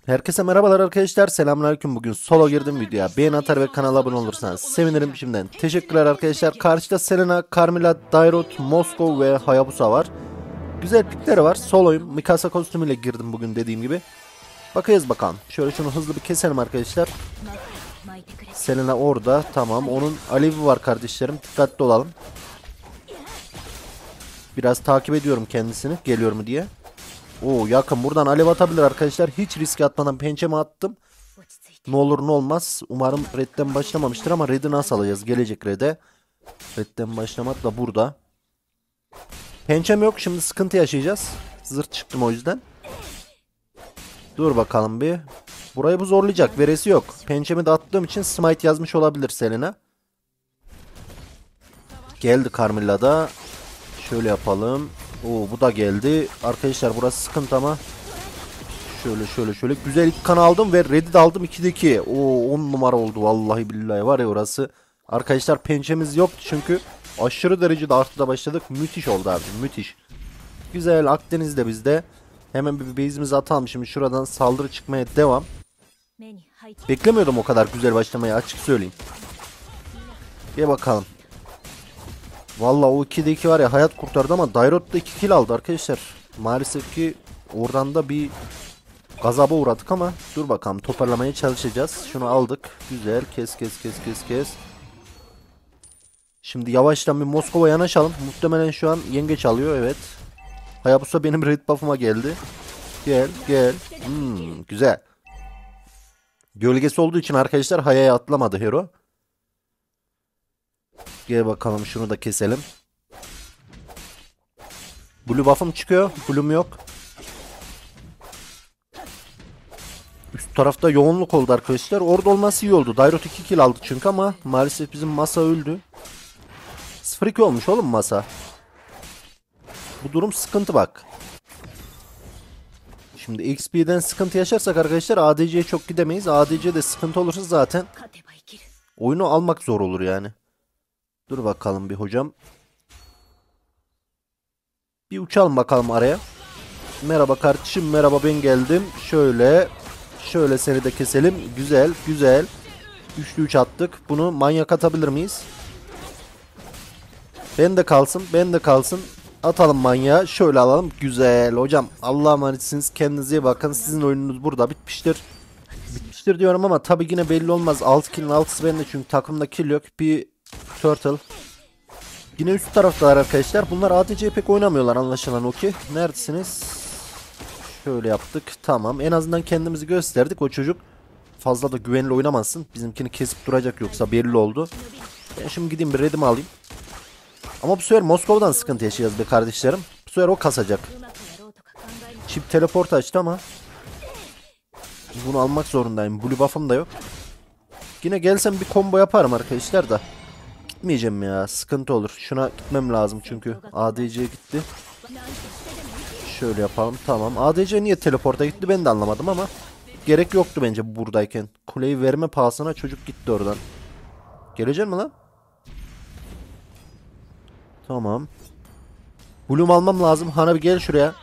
Herkese merhabalar arkadaşlar. Selamünaleyküm. Bugün solo girdim videoya. Beğeni atar ve kanala abone olursanız sevinirim şimdiden. Teşekkürler arkadaşlar. Karşıda Selena, Carmilla, Dairot, Moskov ve Hayabusa var. Güzel pikleri var. Soloyum. Mikasa kostümüyle girdim bugün dediğim gibi. Bakayız bakalım. Şöyle şunu hızlı bir keselim arkadaşlar. Selena orada. Tamam. Onun alevi var kardeşlerim. Dikkatli olalım. Biraz takip ediyorum kendisini. Geliyor mu diye. Oo, yakın. Buradan alev atabilir arkadaşlar. Hiç riske atmadan pençeme attım. Ne olur ne olmaz. Umarım redden başlamamıştır ama red'i nasıl alacağız? Gelecek red'e. Redden başlamak da burada. Pençem yok. Şimdi sıkıntı yaşayacağız. Zırt çıktım o yüzden. Dur bakalım bir. Burayı bu zorlayacak. Veresi yok. Pençemi de attığım için smite yazmış olabilir Selena. Geldi Carmilla da. Şöyle yapalım. Oo, bu da geldi. Arkadaşlar burası sıkıntı ama. Şöyle. Güzel ilk kan aldım ve red'i de aldım 2'de 2. Oo, 10 numara oldu vallahi billahi var ya orası. Arkadaşlar pençemiz yoktu çünkü aşırı derecede artıda başladık. Müthiş oldu abi, müthiş. Güzel, Akdeniz de bizde. Hemen bir base'imizi atalım. Şimdi şuradan saldırı çıkmaya devam. Beklemiyordum o kadar güzel başlamayı, açık söyleyeyim. Gel bakalım. Vallahi o 2'de 2 var ya, hayat kurtardı ama Dairot da 2 kill aldı arkadaşlar. Maalesef ki oradan da bir gazaba uğradık ama dur bakalım, toparlamaya çalışacağız. Şunu aldık. Güzel. Kes. Şimdi yavaştan bir Moskova yanaşalım. Muhtemelen şu an yengeç alıyor. Evet. Hayabusa benim red buff'ıma geldi. Gel. Güzel. Gölgesi olduğu için arkadaşlar Haya'ya atlamadı hero. Gel bakalım, şunu da keselim. Blue buff'ım çıkıyor. Blue'm yok. Üst tarafta yoğunluk oldu arkadaşlar. Orada olması iyi oldu. Dairot 2 kill aldı çünkü ama maalesef bizim masa öldü. 0-2 olmuş oğlum masa. Bu durum sıkıntı bak. Şimdi XP'den sıkıntı yaşarsak arkadaşlar ADC'ye çok gidemeyiz. ADC'de sıkıntı olursa zaten oyunu almak zor olur yani. Dur bakalım bir hocam. Bir uçalım bakalım araya. Merhaba kardeşim, merhaba, ben geldim. Şöyle seni de keselim. Güzel. 3'lü 3 attık. Bunu manyak atabilir miyiz? Ben de kalsın. Atalım manyağı. Şöyle alalım. Güzel. Hocam Allah'a emanetsiniz. Kendinize iyi bakın. Sizin oyununuz burada bitmiştir. Bitmiştir diyorum ama tabi yine belli olmaz. 6 kill'in 6'sı bende çünkü takımda kill yok. Bir turtle. Yine üst taraftalar arkadaşlar. Bunlar ADC'ye pek oynamıyorlar anlaşılan o ki. Neredesiniz? Şöyle yaptık. Tamam. En azından kendimizi gösterdik. O çocuk fazla da güvenli oynamasın. Bizimkini kesip duracak yoksa belli oldu. Ben şimdi gideyim bir redimi alayım. Ama bu sefer Moskova'dan sıkıntı yaşayacağız be kardeşlerim. Bu sefer o kasacak. Chip teleport açtı ama bunu almak zorundayım. Blue buff'ım da yok. Yine gelsem bir combo yaparım arkadaşlar da. Gitmeyeceğim ya. Sıkıntı olur. Şuna gitmem lazım çünkü. ADC'ye gitti. Şöyle yapalım. Tamam. ADC niye teleporta gitti ben de anlamadım ama gerek yoktu bence buradayken. Kuleyi verme pahasına çocuk gitti oradan. Gelecek mi lan? Tamam. Bloom almam lazım. Hana bir gel şuraya.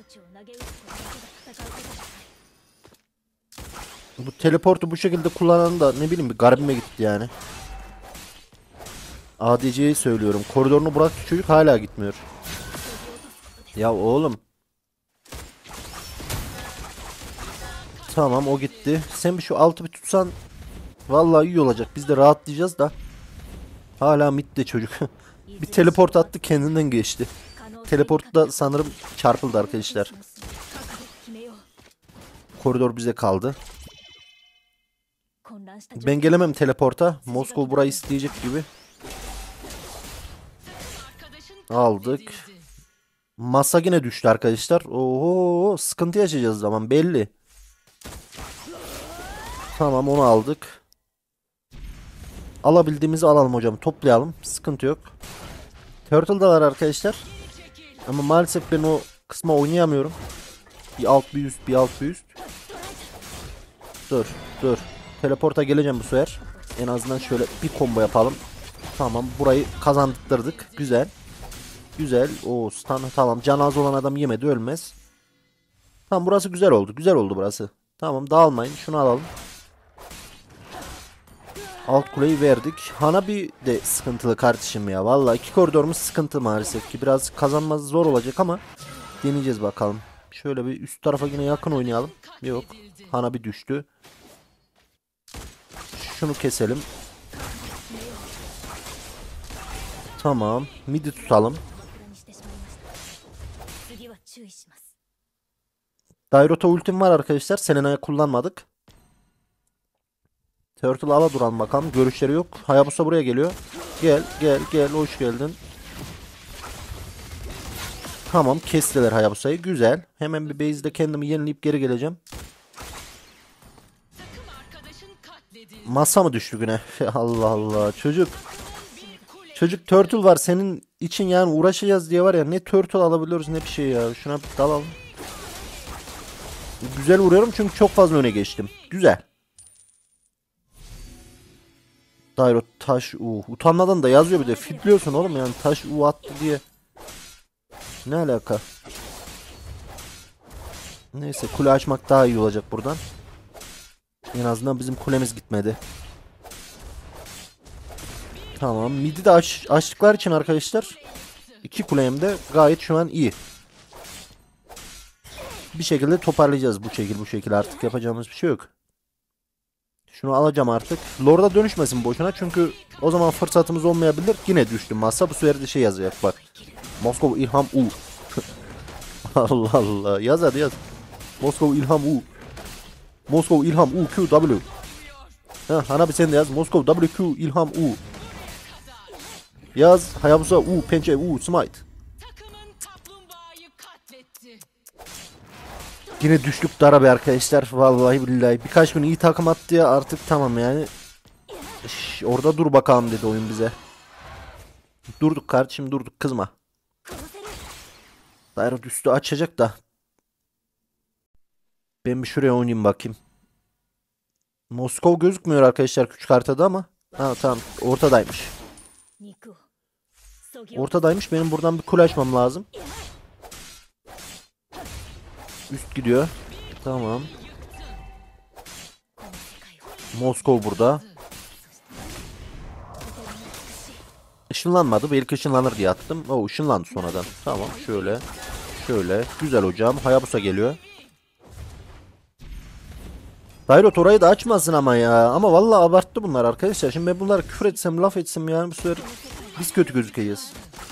Bu teleportu bu şekilde kullanan da ne bileyim bir garibime gitti yani. ADC'yi söylüyorum. Koridorunu bıraktı çocuk hala gitmiyor. Ya oğlum. Tamam, o gitti. Sen bir şu altı bir tutsan vallahi iyi olacak. Biz de rahatlayacağız da. Hala midde çocuk. Bir teleport attı, kendinden geçti. Teleport da sanırım çarpıldı arkadaşlar. Koridor bize kaldı. Ben gelemem teleporta. Moskova burayı isteyecek gibi. Aldık. Masa yine düştü arkadaşlar. Oho, sıkıntı yaşayacağız zaman belli. Tamam, onu aldık. Alabildiğimizi alalım hocam. Toplayalım. Sıkıntı yok. Turtle'dalar arkadaşlar. Ama maalesef ben o kısma oynayamıyorum. Bir alt bir üst, bir alt bir üst. Dur. Teleporta geleceğim bu sefer. En azından şöyle bir combo yapalım. Tamam, burayı kazandırdık. Güzel. O stun, tamam. Can az olan adam yemedi, ölmez. Tamam, burası güzel oldu. Güzel oldu burası. Tamam, dağılmayın. Şunu alalım. Alt kuleyi verdik. Hanabi de sıkıntılı kardeşim ya. Vallahi iki koridorumuz sıkıntı maalesef ki. Biraz kazanması zor olacak ama deneyeceğiz bakalım. Şöyle bir üst tarafa yine yakın oynayalım. Yok. Hanabi düştü. Şunu keselim. Tamam. Midi tutalım. Dairota ultim var arkadaşlar. Selena'yı kullanmadık. Turtle ala duralım bakalım. Görüşleri yok. Hayabusa buraya geliyor. Gel gel gel. Hoş geldin. Tamam, kestiler Hayabusa'yı. Güzel. Hemen bir base'de kendimi yenileyip geri geleceğim. Masa mı düştü güne? Allah Allah. Çocuk turtle var senin için, yani uğraşacağız diye var ya, ne turtle alabiliyoruz ne bir şey ya. Şuna bir dalalım. Güzel vuruyorum çünkü çok fazla öne geçtim. Güzel. Dairo taş utanmadan da yazıyor bir de. Fitliyorsun oğlum, yani taş attı diye. Ne alaka? Neyse, kule açmak daha iyi olacak buradan. En azından bizim kulemiz gitmedi. Tamam, midi de açtıklar için arkadaşlar iki kulem de gayet şu an iyi. Bir şekilde toparlayacağız bu şekilde artık yapacağımız bir şey yok. Şunu alacağım artık. Lord'a dönüşmesin boşuna çünkü o zaman fırsatımız olmayabilir. Yine düştüm masa, bu sefer de şey yazacak bak. Moskova İlham U. Allah Allah, yaz hadi yaz. Moskova İlham U. Moskova İlham U Q W. Ha, Hanabi sen de yaz. Moskova W Q İlham U. Yaz. Hayabusa U pençe U smite. Yine düştük dara be arkadaşlar. Vallahi billahi. Birkaç gün iyi takım attı ya, artık tamam yani. Orada dur bakalım dedi oyun bize. Durduk kardeşim, durduk, kızma. Daire üstü açacak da. Ben bir şuraya oynayayım bakayım. Moskova gözükmüyor arkadaşlar küçük haritada ama. Ha tamam, ortadaymış. Ortadaymış, benim buradan bir kule açmam lazım. Üst gidiyor. Tamam. Moskova burada. Işınlanmadı. Belki ışınlanır diye attım. O ışınlandı sonradan. Tamam, şöyle. Şöyle. Güzel hocam. Hayabusa geliyor. Dairot orayı da açmasın ama ya. Ama vallahi abarttı bunlar arkadaşlar. Şimdi ben bunlara küfür etsem, laf etsem yani bu sefer biz kötü gözükeceğiz.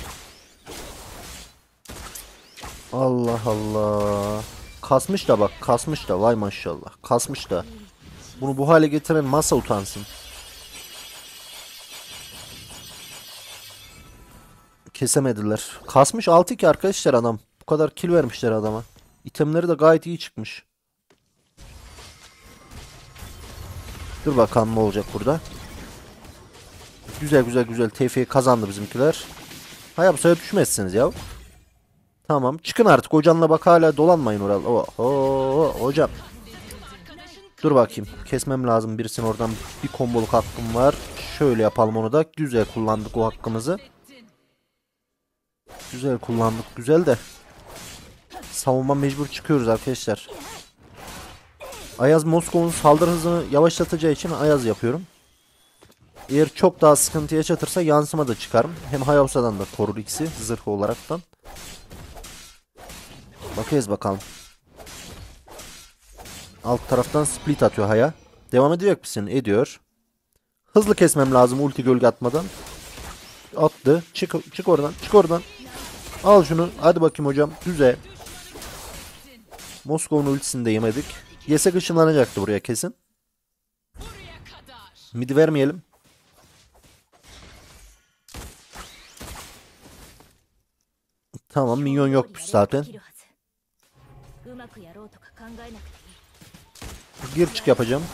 Allah Allah. Kasmış da bak. Kasmış da. Vay maşallah. Kasmış da. Bunu bu hale getiren masa utansın. Kesemediler. Kasmış 6-2 arkadaşlar adam. Bu kadar kill vermişler adama. İtemleri de gayet iyi çıkmış. Dur bakalım ne olacak burada. Güzel güzel güzel. TF'yi kazandı bizimkiler. Hayabusa'ya düşmezsiniz ya. Tamam. Çıkın artık. Hocanla bak, hala dolanmayın orada. Hocam. Dur bakayım. Kesmem lazım birisini oradan. Bir komboluk hakkım var. Şöyle yapalım onu da. Güzel kullandık o hakkımızı. Güzel kullandık. Güzel de. Savunma mecbur çıkıyoruz arkadaşlar. Ayaz Moskova'nın saldırı hızını yavaşlatacağı için Ayaz yapıyorum. Eğer çok daha sıkıntı yaşatırsa yansıma da çıkarım. Hem Hayabusa'dan da korur ikisi zırh olaraktan. Bakayız bakalım. Alt taraftan split atıyor Haya. Devam edecek misin? Ediyor. Hızlı kesmem lazım ulti gölge atmadan. Attı. Çık oradan. Çık oradan. Al şunu. Hadi bakayım hocam. Güzel. Moskova'nın ultisini de yemedik. Yesek ışınlanacaktı buraya kesin. Midi vermeyelim. Tamam, minyon yokmuş zaten. Gir çık yapacağım.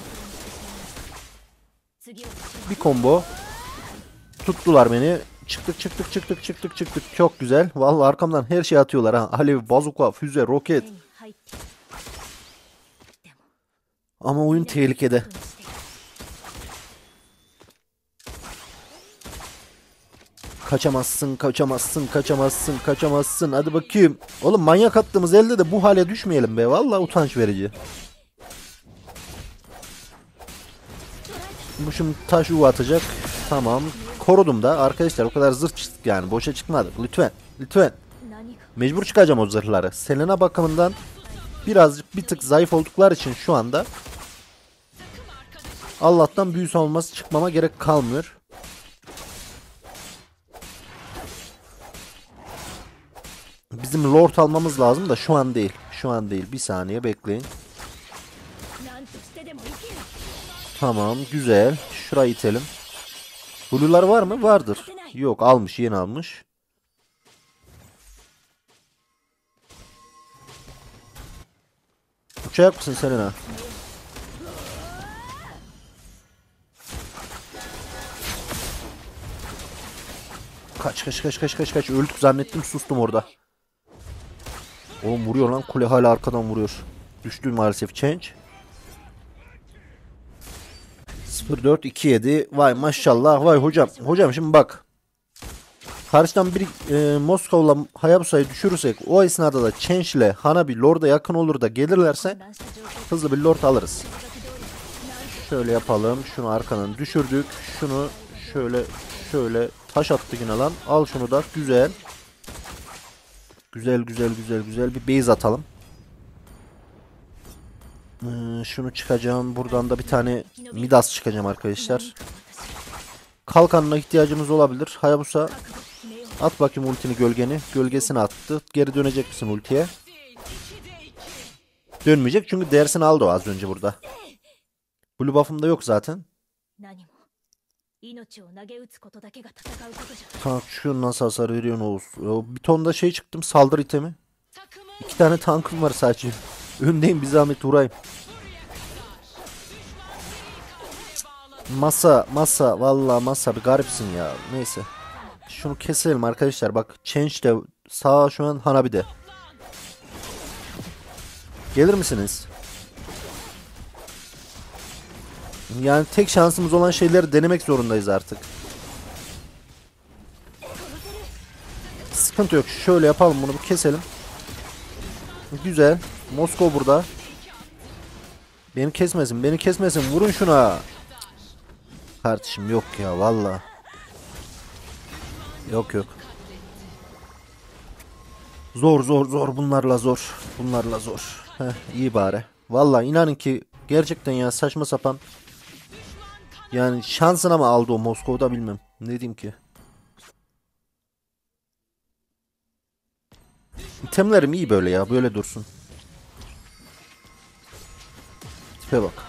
Bir combo. Tuttular beni. Çıktık. Çok güzel. Vallahi arkamdan her şey atıyorlar ha. Alev, bazuka, füze, roket. Ama oyun tehlikede. Kaçamazsın. Hadi bakayım. Oğlum manyak attığımız elde de bu hale düşmeyelim be. Vallahi utanç verici. Bu şimdi taş U atacak. Tamam. Korudum da arkadaşlar, o kadar zırh çıktık yani. Boşa çıkmadı. Lütfen. Lütfen. Mecbur çıkacağım o zırhları. Selena bakımından birazcık bir tık zayıf oldukları için şu anda Allah'tan büyü savunması çıkmama gerek kalmıyor. Bizim lord almamız lazım da şu an değil. Şu an değil. Bir saniye bekleyin. Tamam, güzel. Şurayı itelim. Blue'lar var mı? Vardır. Yok, almış, yeni almış. Uçacak mısın Selena? Kaç kaç kaç kaç kaç kaç. Öldük zannettim, sustum orada. Oğlum vuruyor lan, kule hala arkadan vuruyor. Düştü maalesef change. 0427. Vay maşallah, vay hocam. Hocam şimdi bak. Karşıdan bir Moskova'la Hayabusa'yı düşürürsek o esnada da Change ile Hanabi Lord'a yakın olur da gelirlerse hızlı bir Lord alırız. Şöyle yapalım. Şunu arkadan düşürdük. Şunu şöyle şöyle taş attı yine lan. Al şunu da. Güzel. Güzel güzel güzel güzel bir base atalım. Şunu çıkacağım. Buradan da bir tane Midas çıkacağım arkadaşlar. Kalkanına ihtiyacımız olabilir. Hayabusa at bakayım ultini, gölgeni. Gölgesini attı. Geri dönecek misin ultiye? Dönmeyecek çünkü dersini aldı o az önce burada. Blue buff'ım da yok zaten. Tank şu nasıl hasar veriyor olsun. Bir tonda şey çıktım, saldırı itemi. 2 tane tankım var sadece. Öndeyim, bir zahmet uğrayayım. Masa vallahi masa bir garipsin ya. Neyse. Şunu keselim arkadaşlar. Bak Change de sağ şu an, Hanabi de. Gelir misiniz? Yani tek şansımız olan şeyleri denemek zorundayız artık. Sıkıntı yok. Şöyle yapalım, bunu bir keselim. Güzel. Moskova burada. Beni kesmesin. Beni kesmesin. Vurun şuna. Kardeşim yok ya valla. Yok yok. Zor zor zor. Bunlarla zor. Bunlarla zor. Heh, iyi bari. Valla inanın ki gerçekten ya, saçma sapan. Yani şansına mı aldı o Moskova'da, bilmem. Ne diyeyim ki. İtemlerim iyi böyle ya. Böyle dursun. Tipe bak.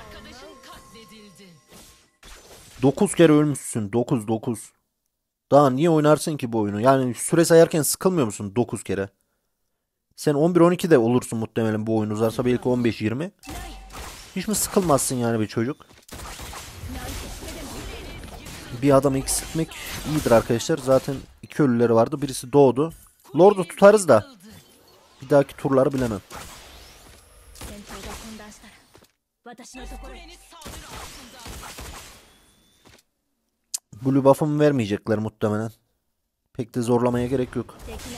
9 kere ölmüşsün. 9. Daha niye oynarsın ki bu oyunu? Yani süre sayarken sıkılmıyor musun 9 kere? Sen 11-12 de olursun muhtemelen bu oyun uzarsa, belki 15-20. Hiç mi sıkılmazsın yani bir çocuk? Bir adamı eksiltmek iyidir arkadaşlar. Zaten 2 ölüleri vardı. Birisi doğdu. Lord'u tutarız da bir dahaki turları bilemem. Blue buff'ımı vermeyecekler muhtemelen. Pek de zorlamaya gerek yok.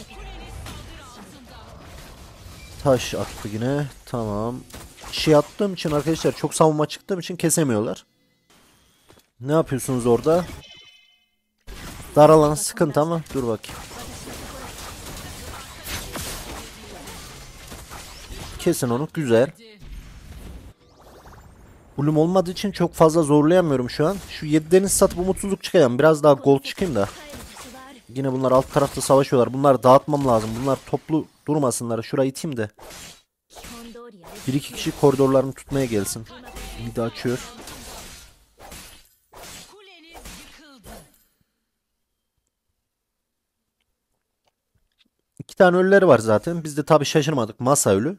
Taş attı yine. Tamam. Şey attığım için arkadaşlar, çok savunma çıktığım için kesemiyorlar. Ne yapıyorsunuz orada? Dar alan sıkıntı ama dur bakayım. Kesin onu. Güzel. Ulum olmadığı için çok fazla zorlayamıyorum şu an. Şu 7 deniz satıp umutsuzluk çıkayım. Biraz daha gold çıkayım da. Yine bunlar alt tarafta savaşıyorlar. Bunları dağıtmam lazım. Bunlar toplu durmasınlar. Şurayı iteyim de. 1-2 kişi koridorlarını tutmaya gelsin. Bir de açıyor. İki tane ölüleri var zaten. Biz de tabii şaşırmadık. Masa ölü.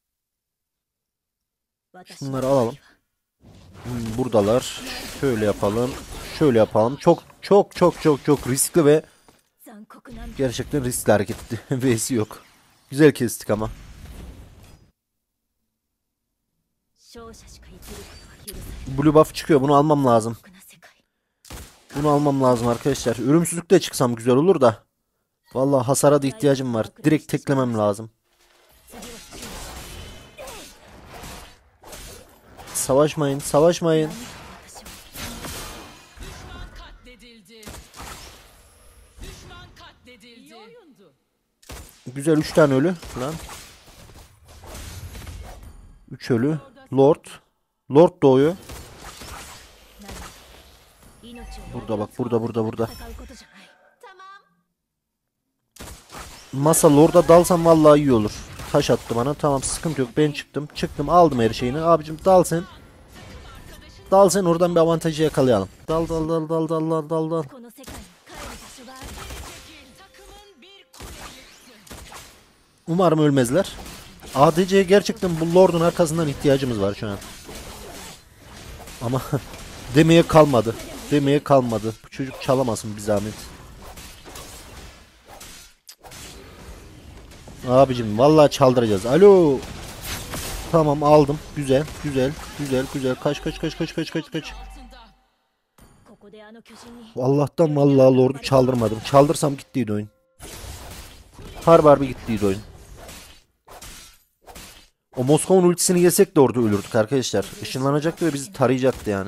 Şunları alalım. Buradalar. Şöyle yapalım. Şöyle yapalım. Çok çok çok çok çok riskli ve gerçekten riskli hareketti. V'si yok. Güzel kestik ama. Blue buff çıkıyor. Bunu almam lazım. Bunu almam lazım arkadaşlar. Ölümsüzlük de çıksam güzel olur da. Vallahi hasara da ihtiyacım var. Direkt teklemem lazım. Savaşmayın. Savaşmayın. Güzel 3 tane ölü. Lan. 3 ölü. Lord. Lord doğuyor. Burada bak, burada. Masa Lord'a dalsam vallahi iyi olur. Taş attı bana. Tamam, sıkıntı yok. Ben çıktım. Çıktım, aldım her şeyini. Abicim dal sen. Dal sen, oradan bir avantajı yakalayalım. Dal. Umarım ölmezler. ADC'ye gerçekten bu Lord'un arkasından ihtiyacımız var şu an. Ama demeye kalmadı. Bu çocuk çalamasın bir zahmet. Abicim vallahi çaldıracağız. Alo. Tamam, aldım. Güzel. Kaç. Allah'tan vallahi Lord'u çaldırmadım. Çaldırsam gittiydi oyun. Harbi gittiydi oyun. O Moskova'nın ultisini yesek de orada ölürdük arkadaşlar. Işınlanacaktı ve bizi tarayacaktı yani.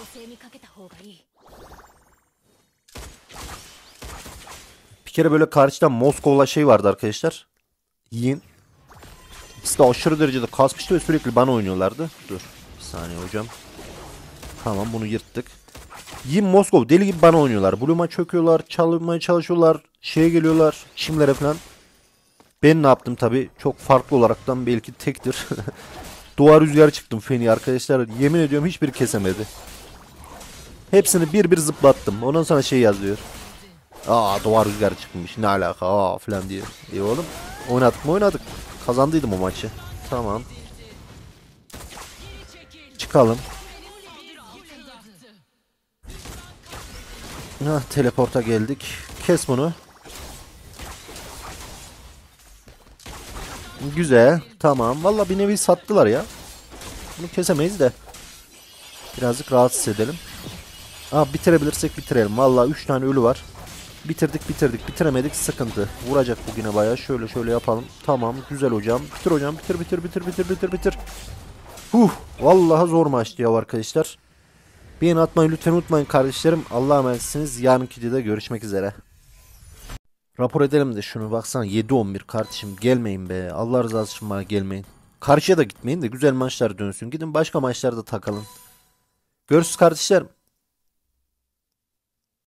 Bir kere böyle karşıdan Moskova'la şey vardı arkadaşlar. Yin. İkisi de aşırı derecede kasmıştı ve sürekli bana oynuyorlardı. Dur bir saniye hocam. Tamam, bunu yırttık. Yin Moskov deli gibi bana oynuyorlar. Bloom'a çöküyorlar, çalmaya çalışıyorlar. Şeye geliyorlar, çimlere falan. Ben ne yaptım tabi? Çok farklı olaraktan belki tektir. Doğa rüzgarı çıktım Feni arkadaşlar. Yemin ediyorum hiçbiri kesemedi. Hepsini bir zıplattım. Ondan sonra şey yazıyor. Doğa rüzgarı çıkmış. Ne alaka falan diye. Oğlum oynadık. Kazandıydım o maçı. Tamam. Çıkalım. Teleporta geldik. Kes bunu. Güzel. Tamam. Valla bir nevi sattılar ya. Bunu kesemeyiz de. Birazcık rahatsız edelim. Bitirebilirsek bitirelim. Valla 3 tane ölü var. Bitirdik. Bitiremedik. Sıkıntı. Vuracak bugüne baya. Şöyle yapalım. Tamam. Güzel hocam. Bitir hocam. Bitir. Vallahi zor maçtı ya arkadaşlar. Beğeni atmayı lütfen unutmayın kardeşlerim. Allah'a emanetsiniz. Yarınki videoda görüşmek üzere. Rapor edelim de şunu, baksana 7-11 kardeşim, gelmeyin be. Allah rızası için bana gelmeyin. Karşıya da gitmeyin de güzel maçlar dönsün. Gidin başka maçlarda takılın. Görüşürüz kardeşlerim.